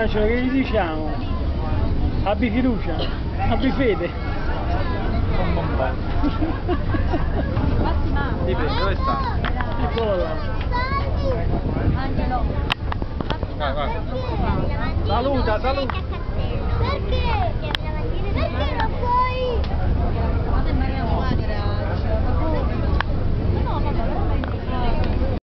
Angelo, che gli diciamo? Abbi fiducia, abbi fede. Dipende, dove sta? Eccolo là. Angelo. Vai, vai. Saluta, saluta. Perché? Perché non puoi?